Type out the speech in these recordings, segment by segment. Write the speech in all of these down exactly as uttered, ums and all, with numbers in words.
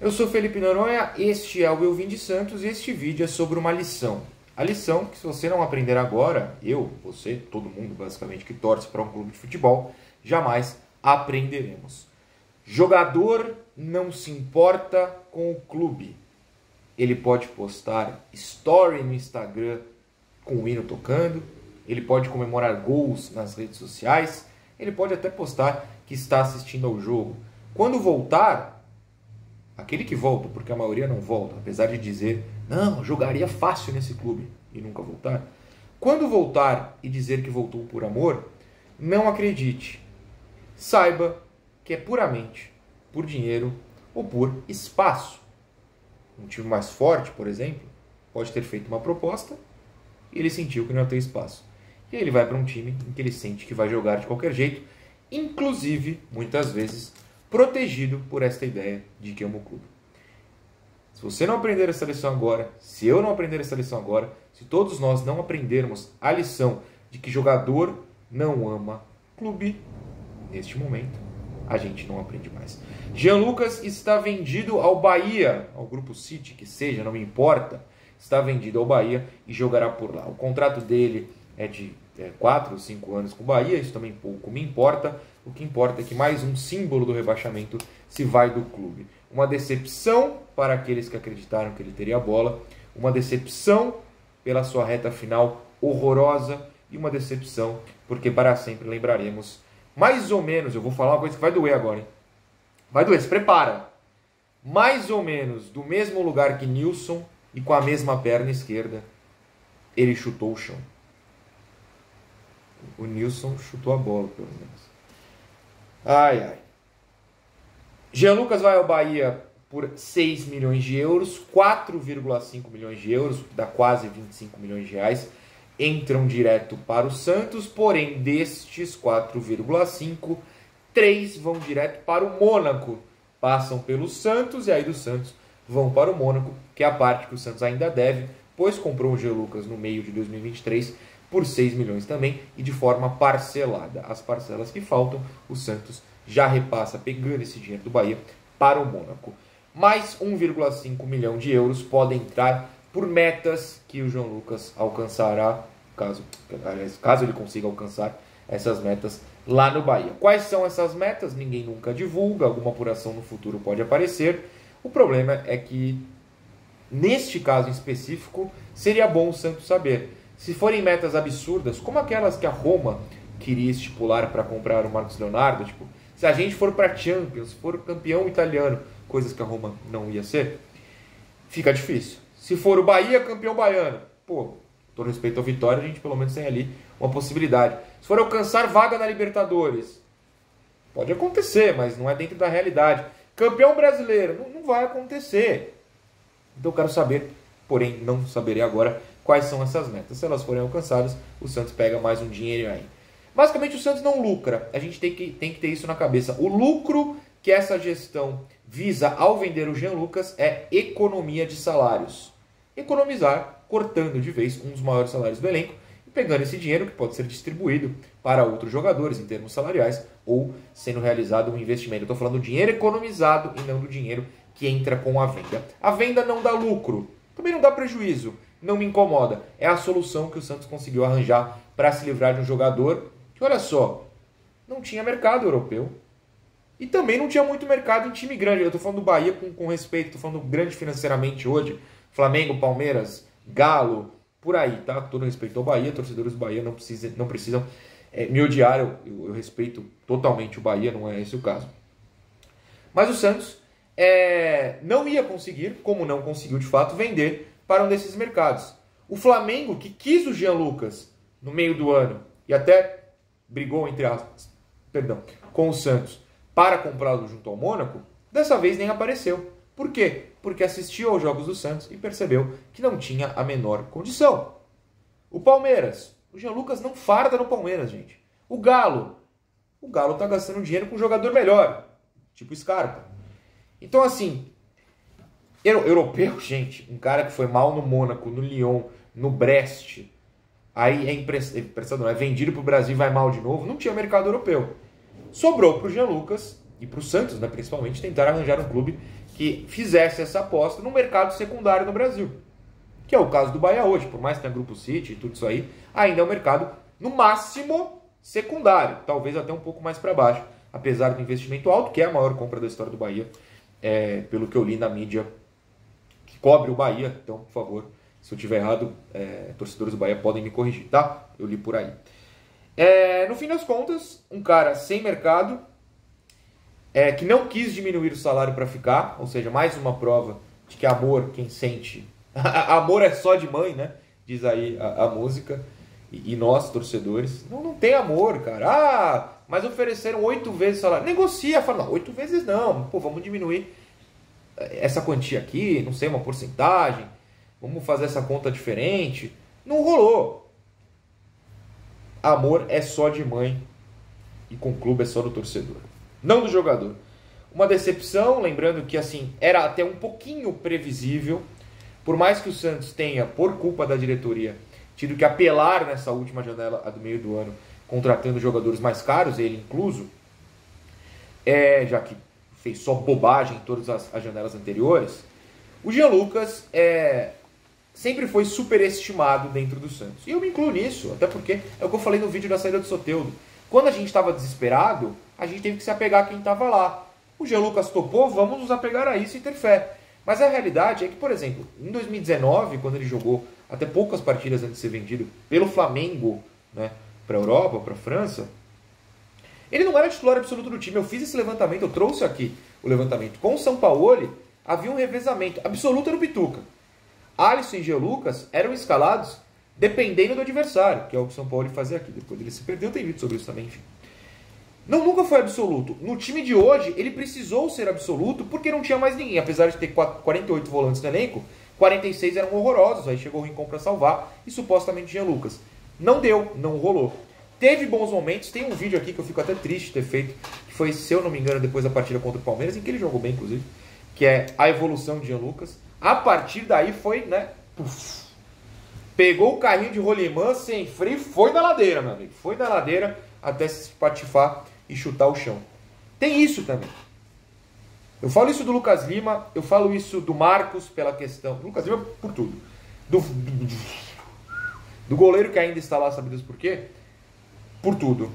Eu sou Felipe Noronha, este é o Eu Vim de Santos e este vídeo é sobre uma lição. A lição que, se você não aprender agora, eu, você, todo mundo basicamente que torce para um clube de futebol, jamais aprenderemos. Jogador não se importa com o clube. Ele pode postar story no Instagram com o hino tocando, ele pode comemorar gols nas redes sociais, ele pode até postar que está assistindo ao jogo. Quando voltar, aquele que volta, porque a maioria não volta, apesar de dizer, não, jogaria fácil nesse clube e nunca voltar. Quando voltar e dizer que voltou por amor, não acredite. Saiba que é puramente por dinheiro ou por espaço. Um time mais forte, por exemplo, pode ter feito uma proposta e ele sentiu que não ia ter espaço. E aí ele vai para um time em que ele sente que vai jogar de qualquer jeito, inclusive, muitas vezes, protegido por esta ideia de que ama o clube. Se você não aprender essa lição agora, se eu não aprender essa lição agora, se todos nós não aprendermos a lição de que jogador não ama clube, neste momento, a gente não aprende mais. Jean Lucas está vendido ao Bahia, ao Grupo City, que seja, não me importa, está vendido ao Bahia e jogará por lá. O contrato dele é de quatro ou cinco anos com o Bahia, isso também pouco me importa. O que importa é que mais um símbolo do rebaixamento se vai do clube. Uma decepção para aqueles que acreditaram que ele teria a bola, uma decepção pela sua reta final horrorosa e uma decepção porque para sempre lembraremos, mais ou menos, eu vou falar uma coisa que vai doer agora, hein? Vai doer, se prepara. Mais ou menos do mesmo lugar que Nilson e com a mesma perna esquerda, ele chutou o chão. O Nilson chutou a bola, pelo menos. Ai, ai. Jean Lucas vai ao Bahia por seis milhões de euros, quatro vírgula cinco milhões de euros, que dá quase vinte e cinco milhões de reais, entram direto para o Santos, porém destes quatro vírgula cinco, três vão direto para o Mônaco, passam pelo Santos e aí do Santos vão para o Mônaco, que é a parte que o Santos ainda deve, pois comprou o Jean Lucas no meio de dois mil e vinte e três por seis milhões também e de forma parcelada. As parcelas que faltam, o Santos já repassa, pegando esse dinheiro do Bahia, para o Mônaco. Mais um vírgula cinco milhão de euros podem entrar por metas que o Jean Lucas alcançará, caso, aliás, caso ele consiga alcançar essas metas lá no Bahia. Quais são essas metas? Ninguém nunca divulga, alguma apuração no futuro pode aparecer. O problema é que, neste caso em específico, seria bom o Santos saber. Se forem metas absurdas, como aquelas que a Roma queria estipular para comprar o Marcos Leonardo, tipo, se a gente for para Champions, for campeão italiano, coisas que a Roma não ia ser, fica difícil. Se for o Bahia campeão baiano, pô, todo respeito ao Vitória, a gente pelo menos tem ali uma possibilidade. Se for alcançar vaga na Libertadores, pode acontecer, mas não é dentro da realidade. Campeão brasileiro, não, não vai acontecer. Então eu quero saber, porém não saberei agora, quais são essas metas. Se elas forem alcançadas, o Santos pega mais um dinheiro aí. Basicamente, o Santos não lucra. A gente tem que, tem que ter isso na cabeça. O lucro que essa gestão visa ao vender o Jean Lucas é economia de salários. Economizar, cortando de vez um dos maiores salários do elenco e pegando esse dinheiro que pode ser distribuído para outros jogadores em termos salariais ou sendo realizado um investimento. Eu estou falando do dinheiro economizado e não do dinheiro que entra com a venda. A venda não dá lucro, também não dá prejuízo. Não me incomoda. É a solução que o Santos conseguiu arranjar para se livrar de um jogador que, olha só, não tinha mercado europeu e também não tinha muito mercado em time grande. Eu estou falando do Bahia com, com respeito, estou falando grande financeiramente hoje. Flamengo, Palmeiras, Galo, por aí, tá? Com todo respeito ao Bahia, torcedores do Bahia não, precisa, não precisam é, me odiar. Eu, eu, eu respeito totalmente o Bahia, não é esse o caso. Mas o Santos é, não ia conseguir, como não conseguiu de fato, vender para um desses mercados. O Flamengo, que quis o Jean Lucas no meio do ano e até brigou, entre aspas, perdão, com o Santos para comprá-lo junto ao Mônaco, dessa vez nem apareceu. Por quê? Porque assistiu aos jogos do Santos e percebeu que não tinha a menor condição. O Palmeiras, o Jean Lucas não farda no Palmeiras, gente. O Galo, o Galo tá gastando dinheiro com um jogador melhor, tipo Scarpa. Então, assim, europeu, gente, um cara que foi mal no Mônaco, no Lyon, no Brest, aí é emprestado, é vendido para o Brasil e vai mal de novo, não tinha mercado europeu. Sobrou para o Jean Lucas e para o Santos, né, principalmente, tentar arranjar um clube que fizesse essa aposta no mercado secundário no Brasil. Que é o caso do Bahia hoje, por mais que tenha Grupo City e tudo isso aí, ainda é um mercado, no máximo, secundário, talvez até um pouco mais para baixo, apesar do investimento alto, que é a maior compra da história do Bahia, é, pelo que eu li na mídia que cobre o Bahia. Então, por favor, se eu estiver errado, é, torcedores do Bahia podem me corrigir, tá? Eu li por aí. É, no fim das contas, um cara sem mercado, é, que não quis diminuir o salário para ficar, ou seja, mais uma prova de que amor, quem sente... amor é só de mãe, né? Diz aí a, a música. E, e nós, torcedores, não, não tem amor, cara. Ah, mas ofereceram oito vezes o salário. Negocia, fala, não, oito vezes não. Pô, vamos diminuir essa quantia aqui, não sei, uma porcentagem. Vamos fazer essa conta diferente. Não rolou. Amor é só de mãe e com o clube é só do torcedor, não do jogador. Uma decepção, lembrando que assim era até um pouquinho previsível. Por mais que o Santos tenha, por culpa da diretoria, tido que apelar nessa última janela do meio do ano, contratando jogadores mais caros, ele incluso, é, já que fez só bobagem em todas as, as janelas anteriores, o Jean Lucas é, sempre foi superestimado dentro do Santos. E eu me incluo nisso, até porque é o que eu falei no vídeo da saída do Soteldo. Quando a gente estava desesperado, a gente teve que se apegar a quem estava lá. O Jean Lucas topou, vamos nos apegar a isso e ter fé. Mas a realidade é que, por exemplo, em dois mil e dezenove, quando ele jogou até poucas partidas antes de ser vendido pelo Flamengo, né, para a Europa, para a França, ele não era titular absoluto do time. Eu fiz esse levantamento, eu trouxe aqui o levantamento. Com o Sampaoli, havia um revezamento absoluto no Pituca. Alisson e Jean Lucas eram escalados dependendo do adversário, que é o que o Sampaoli fazia aqui. Depois ele se perdeu, tem vídeo sobre isso também, enfim. Não, nunca foi absoluto. No time de hoje, ele precisou ser absoluto porque não tinha mais ninguém. Apesar de ter quarenta e oito volantes no elenco, quarenta e seis eram horrorosos. Aí chegou o Rincon para salvar e supostamente Jean Lucas. Não deu, não rolou. Teve bons momentos. Tem um vídeo aqui que eu fico até triste de ter feito, que foi, se eu não me engano, depois da partida contra o Palmeiras, em que ele jogou bem, inclusive, que é a evolução de Jean Lucas. A partir daí foi, né, puf, pegou o carrinho de rolimã sem freio, foi na ladeira, meu amigo. Foi na ladeira até se espatifar e chutar o chão. Tem isso também. Eu falo isso do Lucas Lima, eu falo isso do Marcos pela questão... Lucas Lima por tudo. Do, do, do goleiro que ainda está lá, sabe Deus por quê? Por tudo.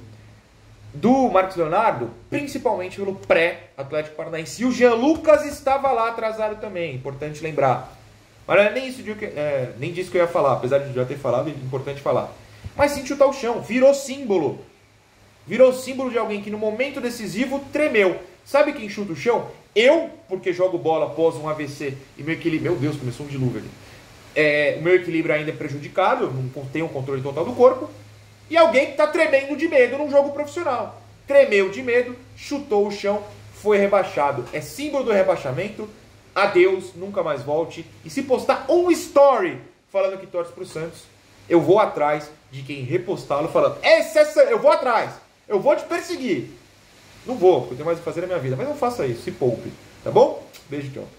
Do Marcos Leonardo, principalmente pelo pré-Atlético Paranaense. E o Jean Lucas estava lá atrasado também, importante lembrar. Mas não é nem, isso de, é, nem disso que eu ia falar, apesar de já ter falado, é importante falar. Mas sim chutar o chão, virou símbolo. Virou símbolo de alguém que no momento decisivo tremeu. Sabe quem chuta o chão? Eu, porque jogo bola após um A V C e meu equilíbrio... Meu Deus, começou um dilúvio aqui. É, o meu equilíbrio ainda é prejudicado, eu não tenho um controle total do corpo. E alguém que está tremendo de medo num jogo profissional. Tremeu de medo, chutou o chão, foi rebaixado. É símbolo do rebaixamento. Adeus, nunca mais volte. E se postar um story falando que torce para o Santos, eu vou atrás de quem repostá-lo falando: esse é, eu vou atrás. Eu vou te perseguir. Não vou, porque eu tenho mais o que fazer na minha vida. Mas não faça isso, se poupe. Tá bom? Beijo, tchau.